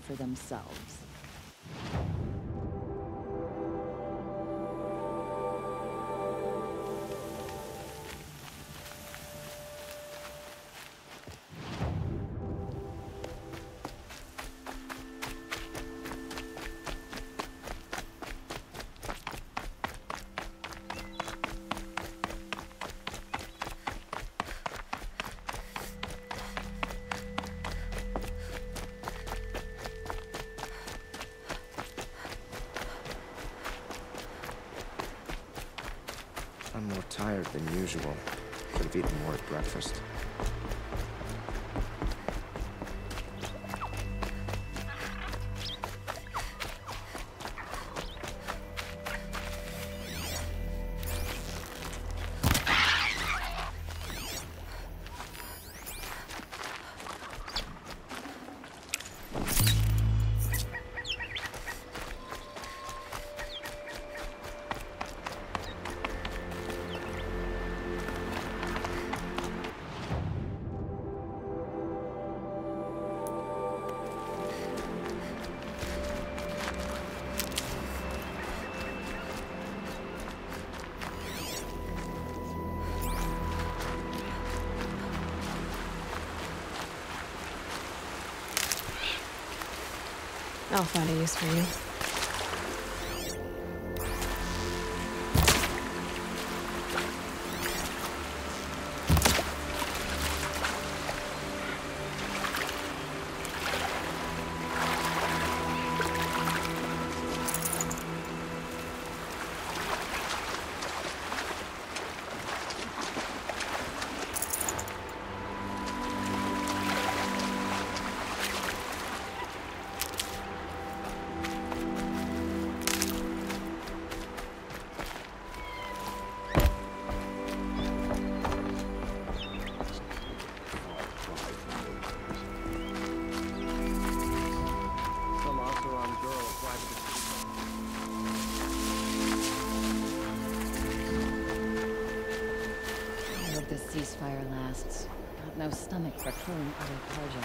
for themselves. I'm more tired than usual. Could have eaten more at breakfast. I'll find a use for you. Ceasefire lasts. Got no stomach for killing other Persia.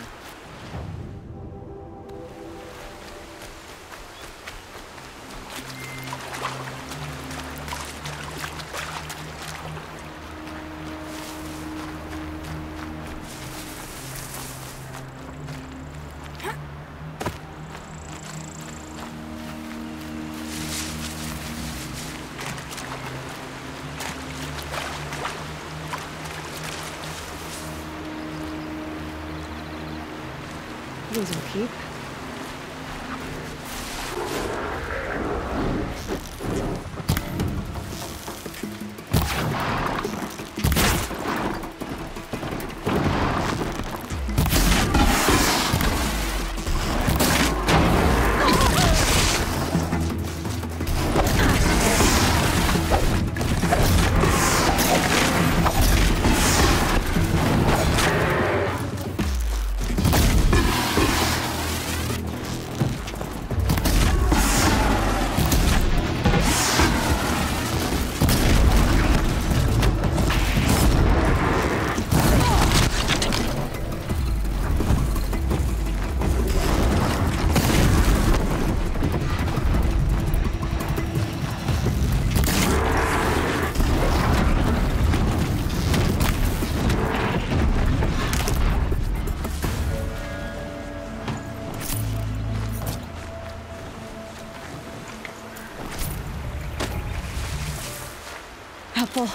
These will keep. Helpful.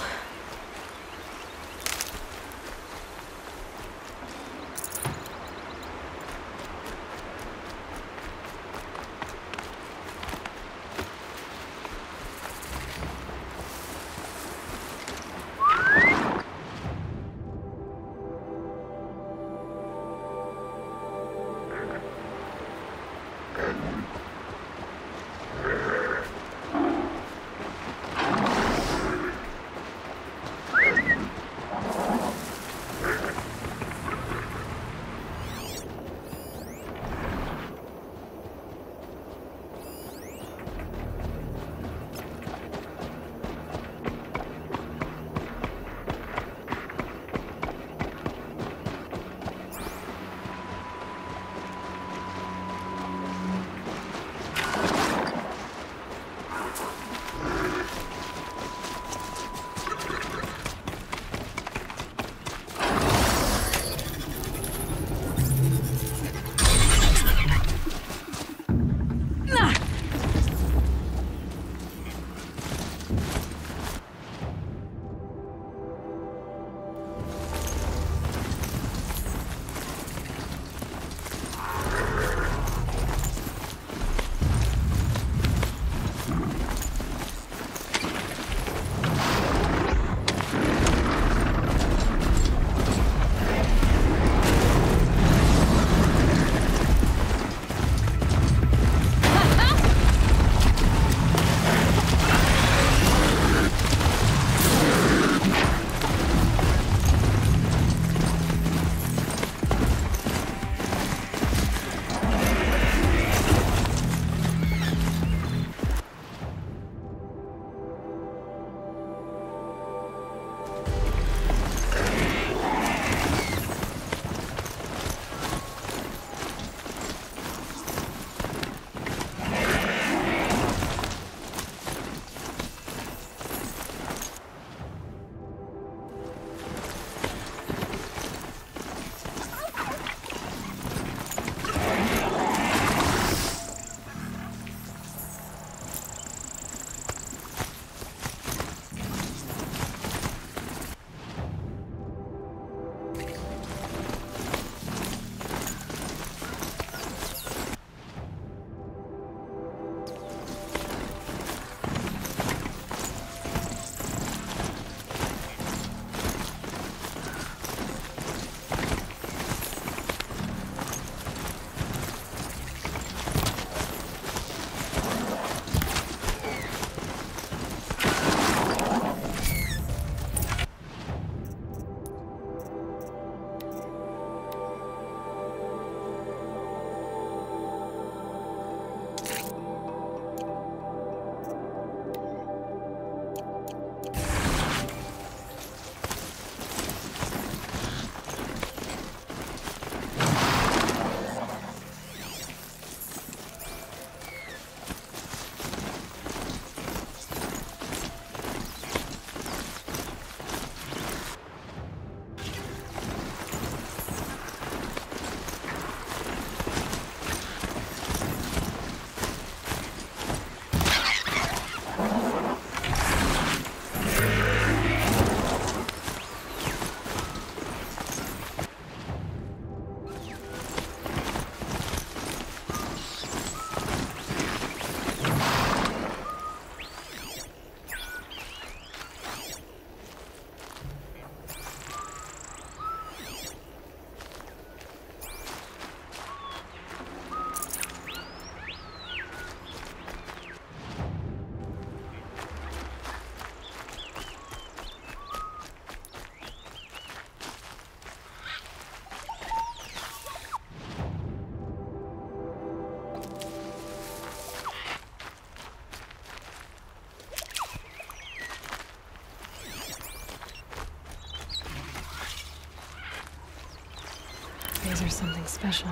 something special.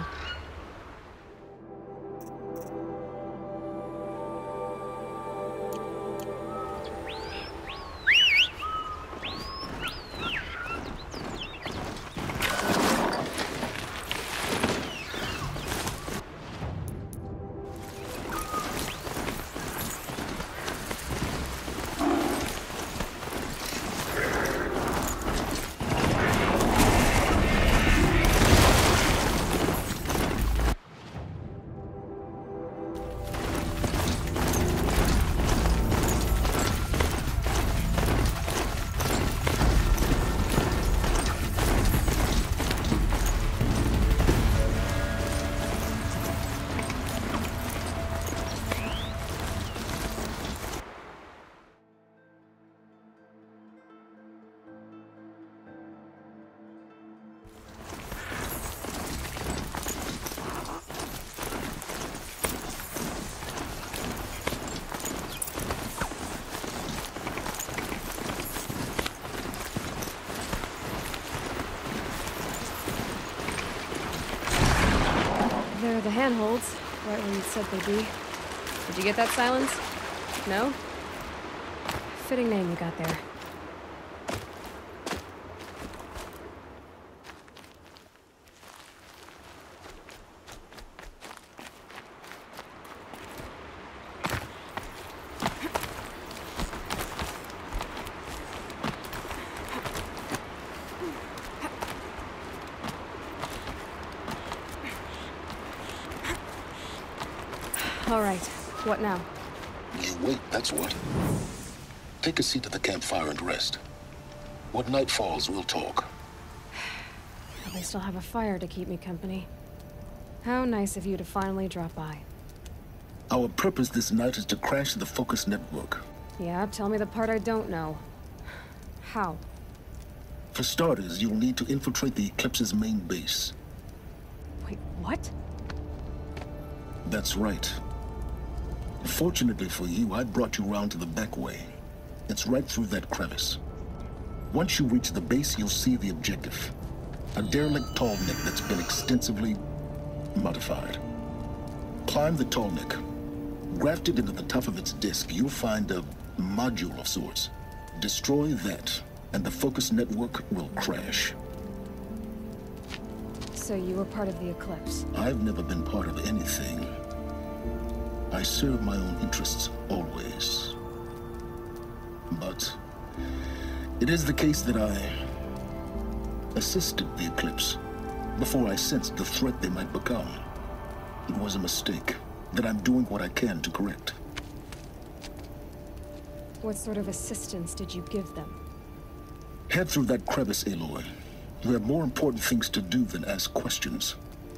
There are the handholds, right where you said they'd be. Did you get that, Silence? No? Fitting name you got there. All right, what now? You wait, that's what. Take a seat at the campfire and rest. When night falls, we'll talk. At least I'll have a fire to keep me company. How nice of you to finally drop by. Our purpose this night is to crash the Focus network. Yeah, tell me the part I don't know. How? For starters, you'll need to infiltrate the Eclipse's main base. Wait, what? That's right. Fortunately for you, I brought you round to the back way. It's right through that crevice. Once you reach the base, you'll see the objective. A derelict tall neck that's been extensively modified. Climb the tall neck. Grafted into the top of its disk, you'll find a module of sorts. Destroy that, and the Focus network will crash. So you were part of the Eclipse? I've never been part of anything. I serve my own interests, always. But it is the case that I assisted the Eclipse before I sensed the threat they might become. It was a mistake that I'm doing what I can to correct. What sort of assistance did you give them? Head through that crevice, Aloy. You have more important things to do than ask questions.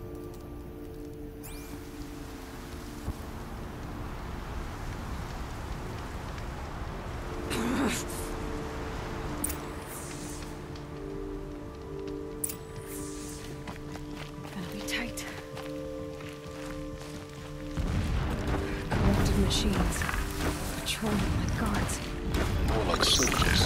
Gotta be tight. Corrupted machines. Patrolling like guards. More like soldiers.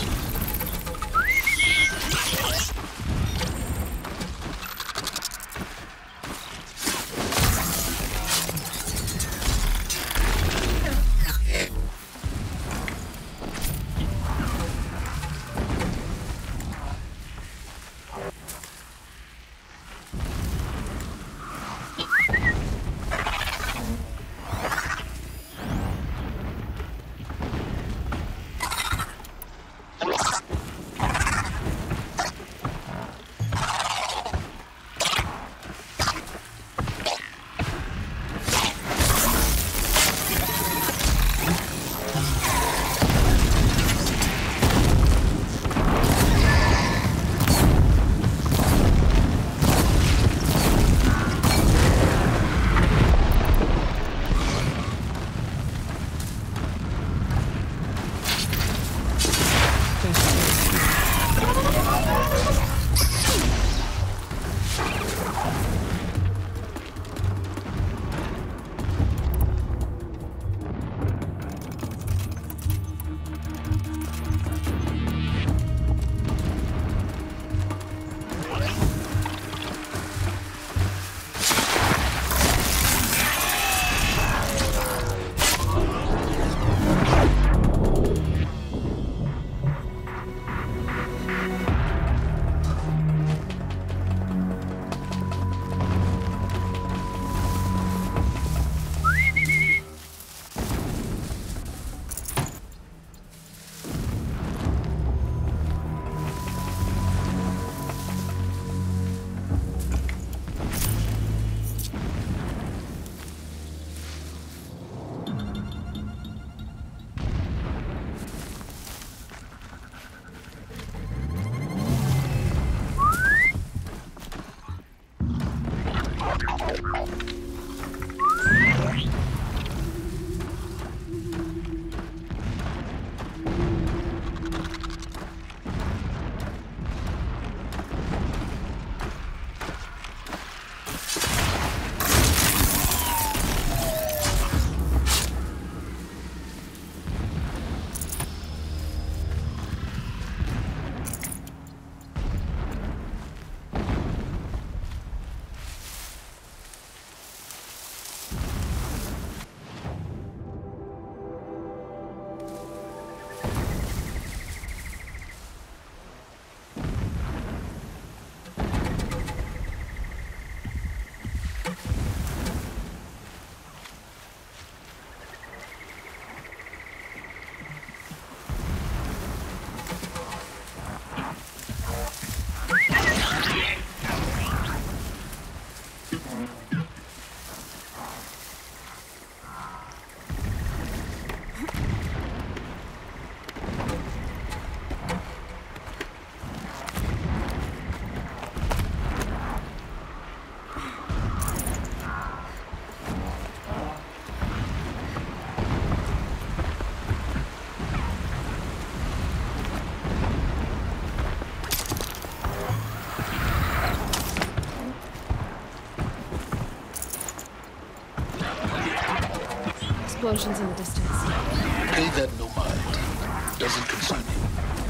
explosions in the distance. Pay that no mind. Doesn't concern you.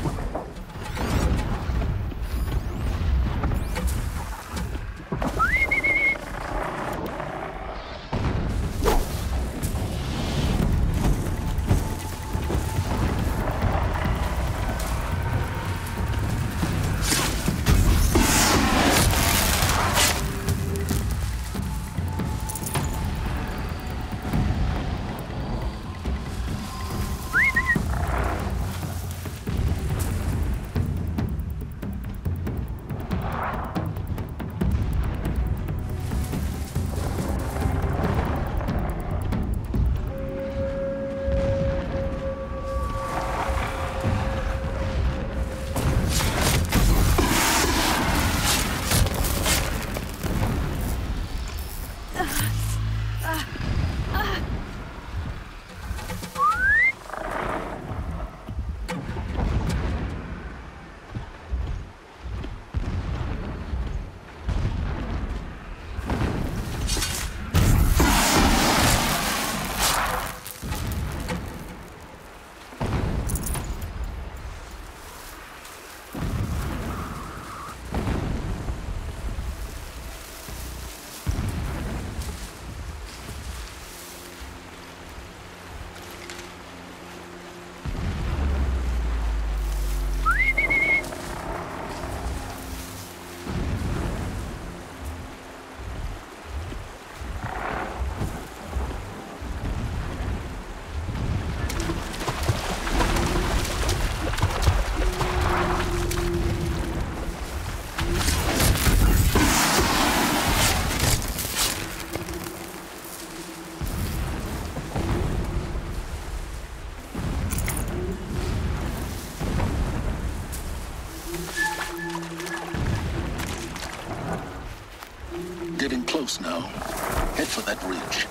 Getting close now. Head for that ridge.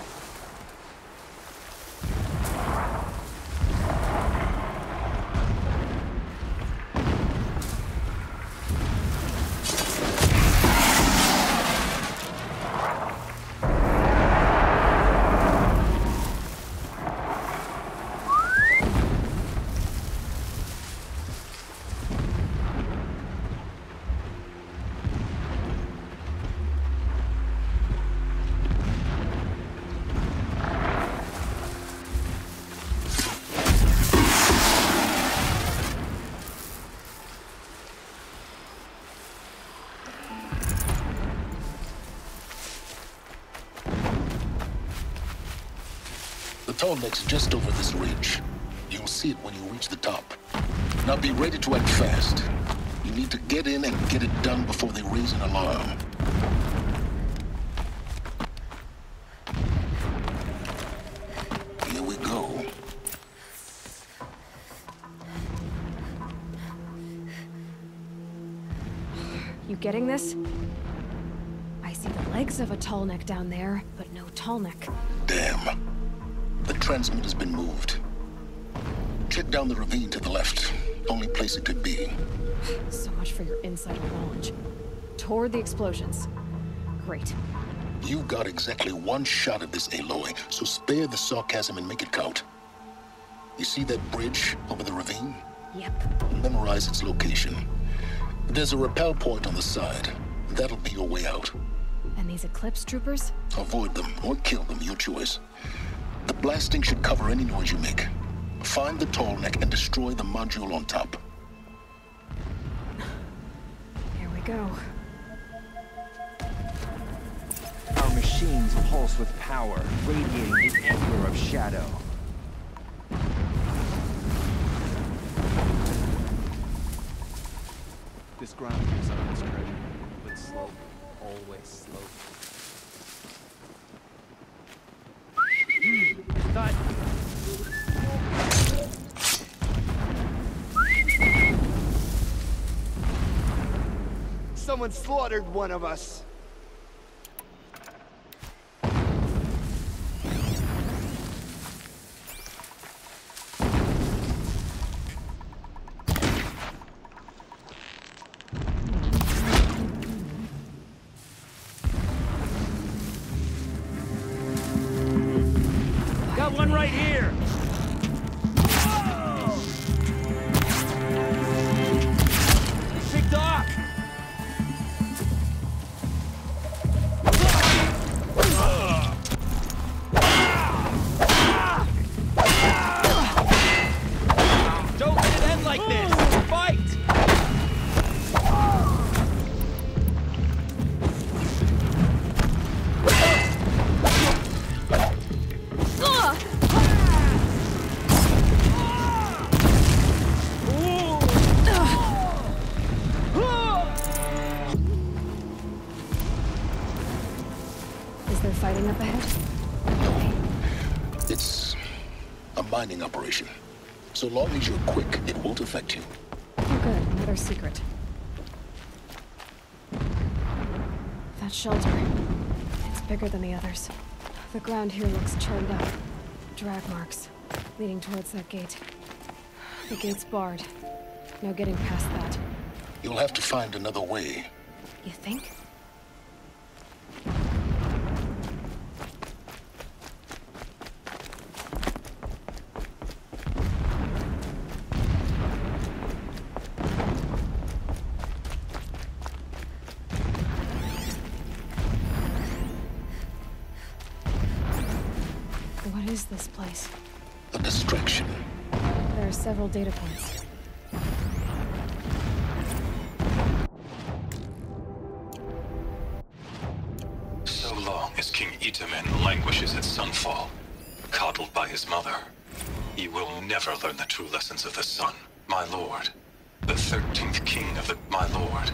The tall neck's just over this ridge. You'll see it when you reach the top. Now be ready to act fast. You need to get in and get it done before they raise an alarm. Here we go. You getting this? I see the legs of a tall neck down there, but no tall neck. Damn. The transmitter's been moved. Check down the ravine to the left. Only place it could be. So much for your insider knowledge. Toward the explosions. Great. You got exactly one shot at this, Aloy, so spare the sarcasm and make it count. You see that bridge over the ravine? Yep. Memorize its location. There's a rappel point on the side. That'll be your way out. And these Eclipse troopers? Avoid them or kill them, your choice. The blasting should cover any noise you make. Find the tall neck and destroy the module on top. Here we go. Our machines pulse with power, radiating the anger of shadow. This ground gives up its treasure, but slowly, always slowly. Thought. Someone slaughtered one of us. got one right here! Picked off! Don't let it end like this! Fight! Is there fighting up ahead? It's a mining operation. So long as you're quick, it won't affect you. Oh good, another secret. That shelter. It's bigger than the others. The ground here looks churned up. Drag marks, leading towards that gate. The gate's barred. No getting past that. You'll have to find another way. You think? What is this place? A distraction. There are several data points. So long as King Itamen languishes at Sunfall, coddled by his mother, he will never learn the true lessons of the sun, my lord. The 13th king of the... my lord.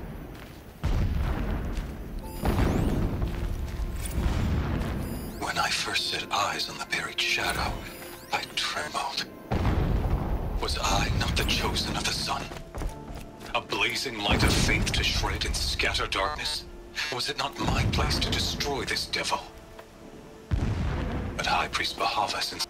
When I first set eyes on the buried shadow, I trembled. Was I not the chosen of the sun? A blazing light of faith to shred and scatter darkness? Was it not my place to destroy this devil? But High Priest Bahava, since...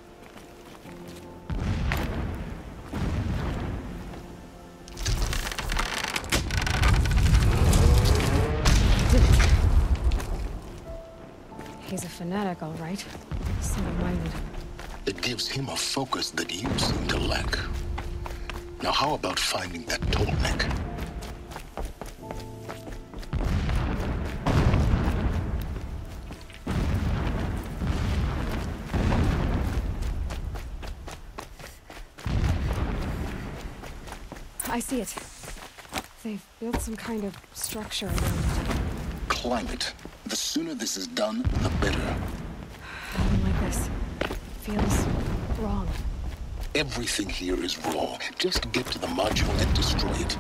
He's a fanatic, all right. Single-minded. It gives him a focus that you seem to lack. Now how about finding that Toltec? I see it. They've built some kind of structure around it. Climb it. The sooner this is done, the better. I don't like this. Feels wrong. Everything here is raw. Just get to the module and destroy it.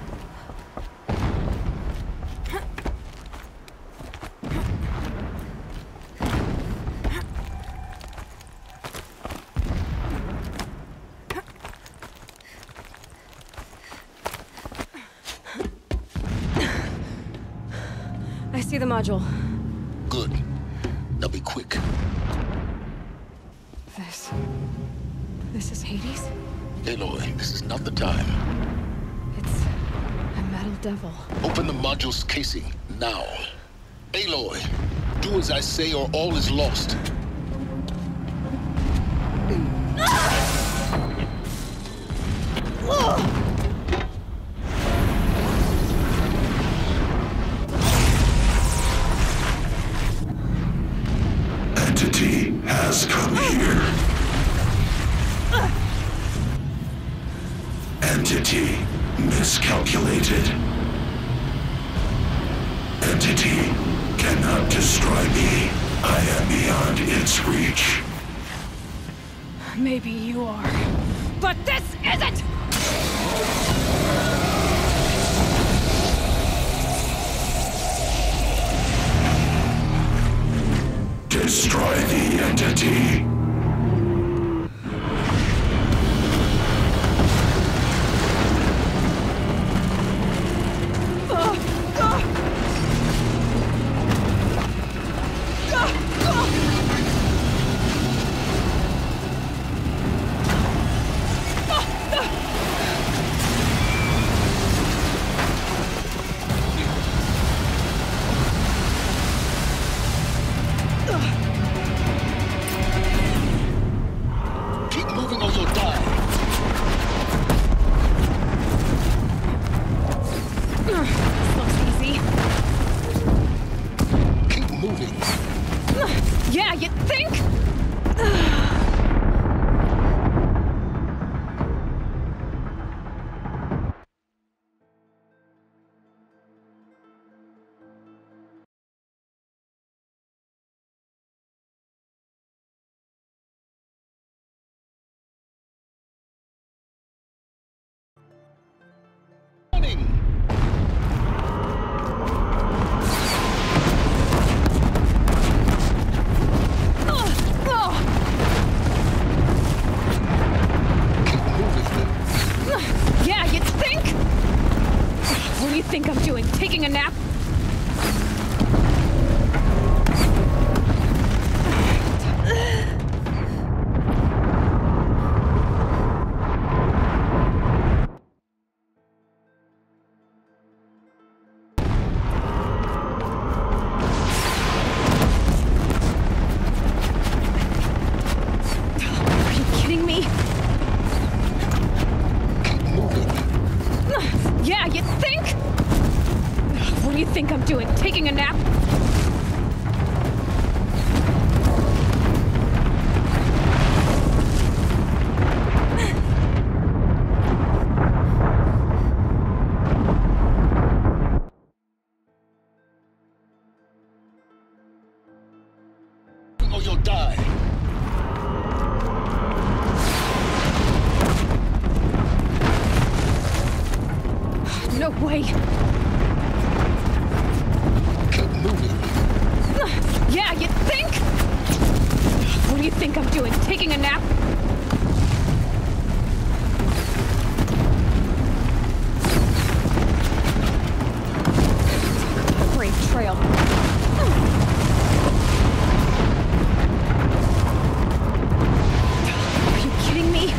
I see the module. Good. Now be quick. This is Hades? Aloy, this is not the time. It's a metal devil. Open the module's casing, now. Aloy, do as I say or all is lost. Entity has come here. Entity miscalculated. Entity cannot destroy me. I am beyond its reach. Maybe you are. But this isn't! Destroy the entity. think? Yeah, you'd think? What do you think I'm doing? Taking a nap? Are you kidding me? Yeah, you think? What do you think I'm doing? Taking a nap? Or you'll die. No way. Keep moving. Yeah, you think? What do you think I'm doing? Taking a nap? Brave trail. Are you kidding me?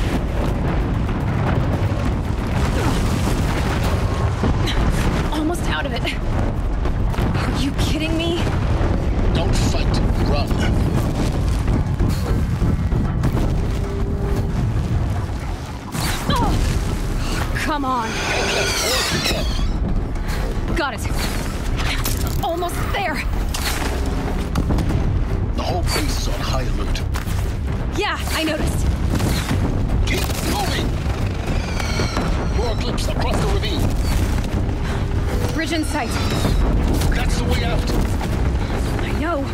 Almost out of it. Are you kidding me? Don't fight. Run. Oh, come on. Got it. Almost there. The whole base is on high alert. Yeah, I noticed. Keep moving. More eclipse across the ravine. Bridge in sight. That's the way out. I know.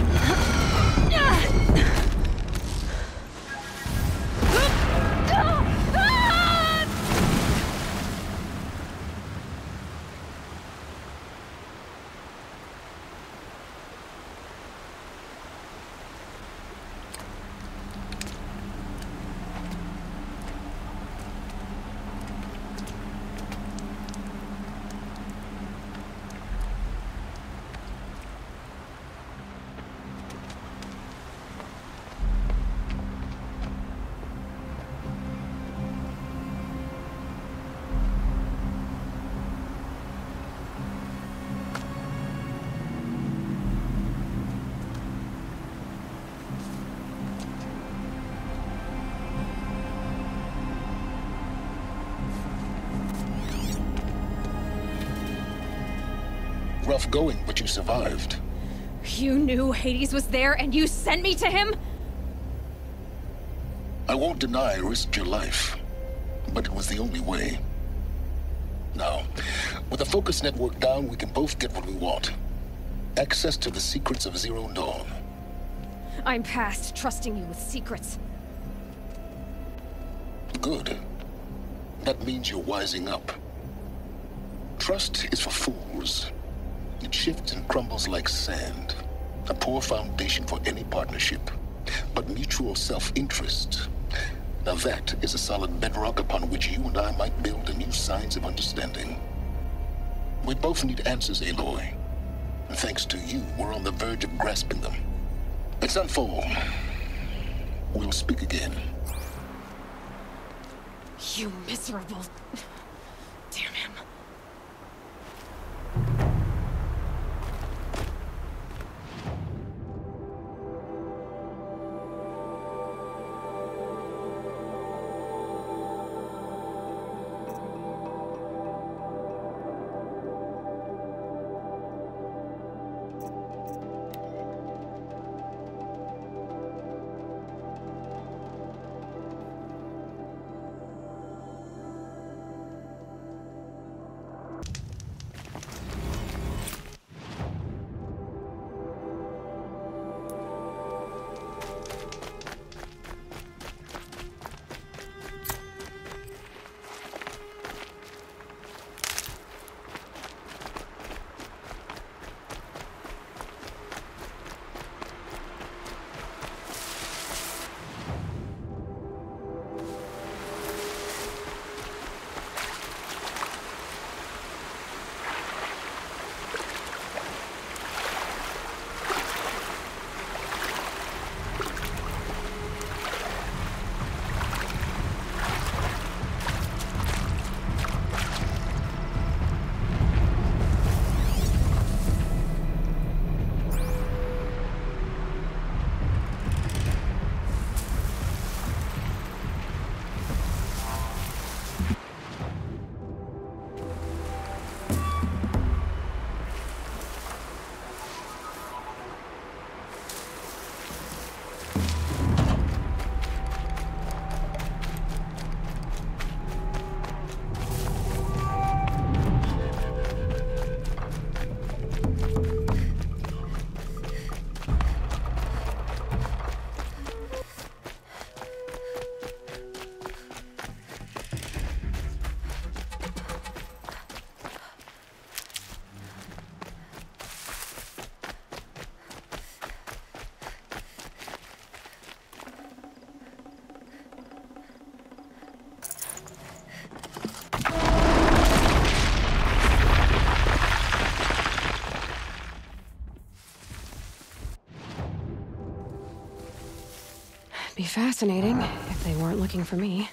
Rough going, but you survived. You knew Hades was there and you sent me to him? I won't deny I risked your life, but it was the only way. Now, with the focus network down, we can both get what we want. Access to the secrets of Zero Dawn. I'm past trusting you with secrets. Good. That means you're wising up. Trust is for fools. It shifts and crumbles like sand. A poor foundation for any partnership. But mutual self-interest. Now that is a solid bedrock upon which you and I might build a new science of understanding. We both need answers, Aloy. And thanks to you, we're on the verge of grasping them. Let's unfold. We'll speak again. You miserable... Damn him. Be fascinating if they weren't looking for me.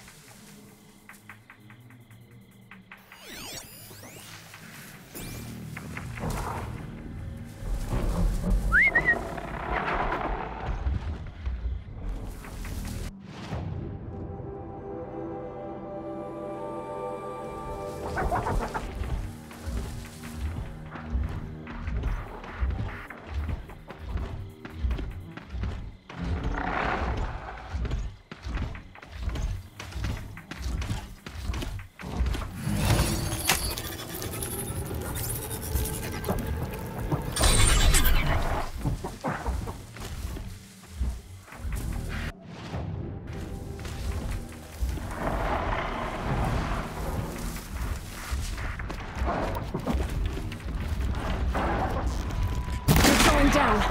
Down.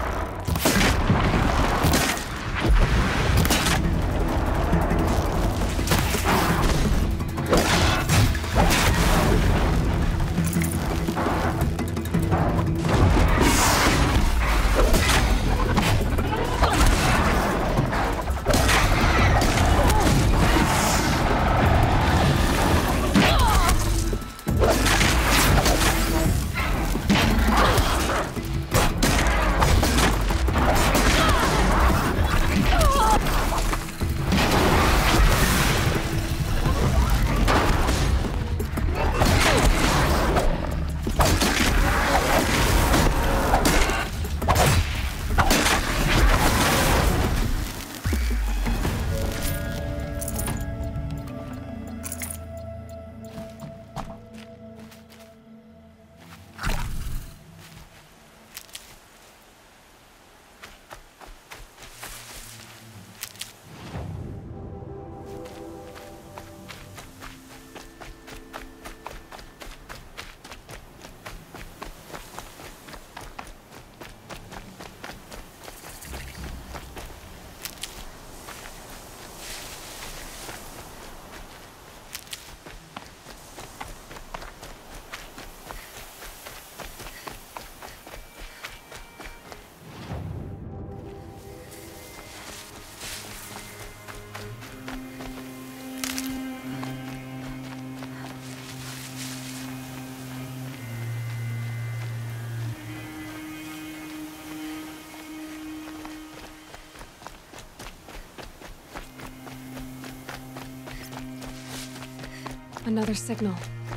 Another signal.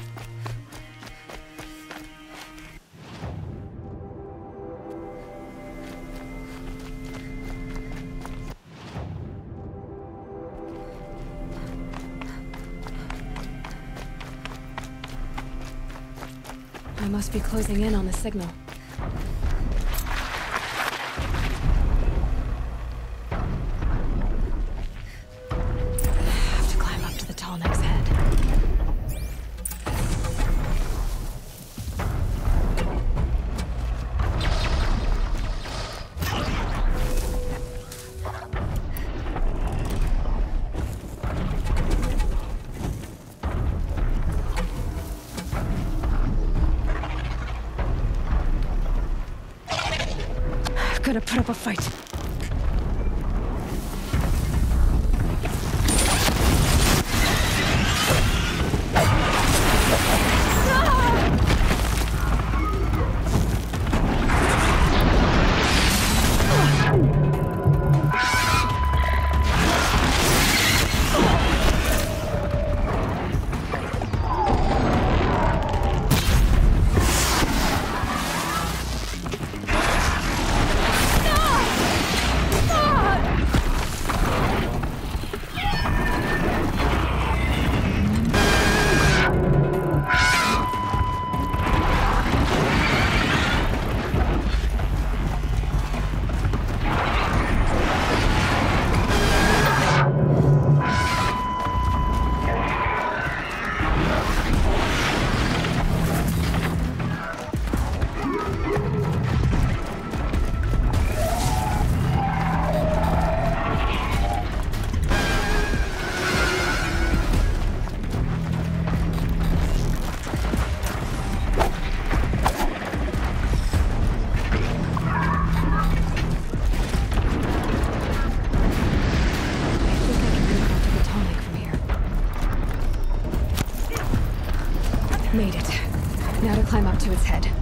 I must be closing in on the signal. Have to climb up to the tall neck's head. Gonna put up a fight. Made it. Now to climb up to its head.